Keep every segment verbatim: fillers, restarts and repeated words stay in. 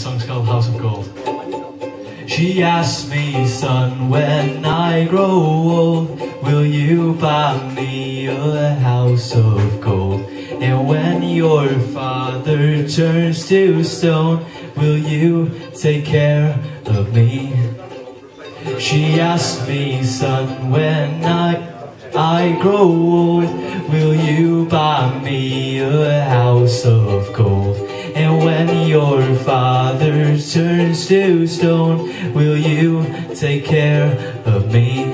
song's called House of Gold. She asked me, son, when I grow old, will you buy me a house of gold? And when your father turns to stone, will you take care of me? She asked me, son, when I I grow old, will you buy me a house of gold? And when your father turns to stone, will you take care of me?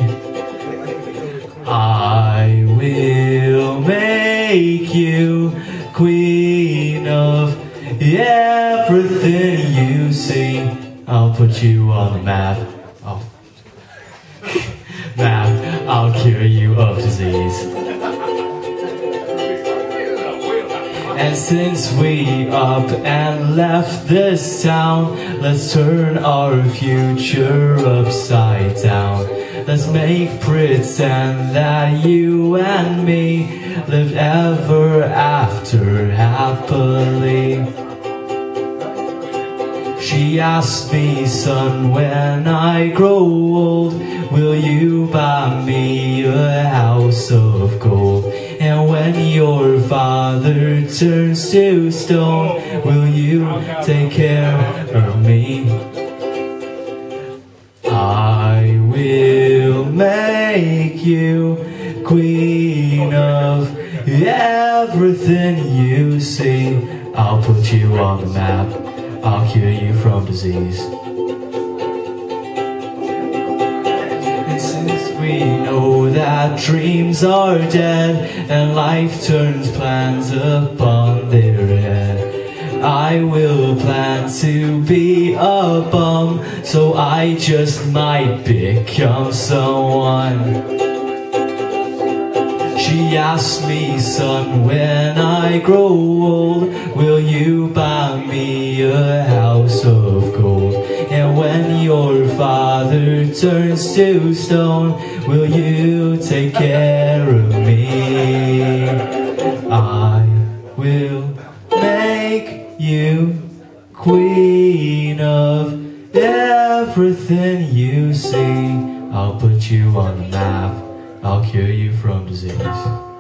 I will make you queen of everything you see. I'll put you on the map. Oh. Map, I'll cure you of disease. And since we up and left this town, let's turn our future upside down. Let's make pretend that you and me lived ever after happily. She asked me, son, when I grow old, will you buy me a house of gold? And when your father turns to stone, will you take care of me? I will make you queen of everything you see. I'll put you on the map. I'll cure you from disease. And since we know that dreams are dead and life turns plans upon their head, I will plan to be a bum, so I just might become someone. She asked me, son, when I grow old, will you buy me a house of gold? And when your father turns to stone, will you take care of me? I will make you queen of everything you see. I'll put you on the map. I'll cure you from disease.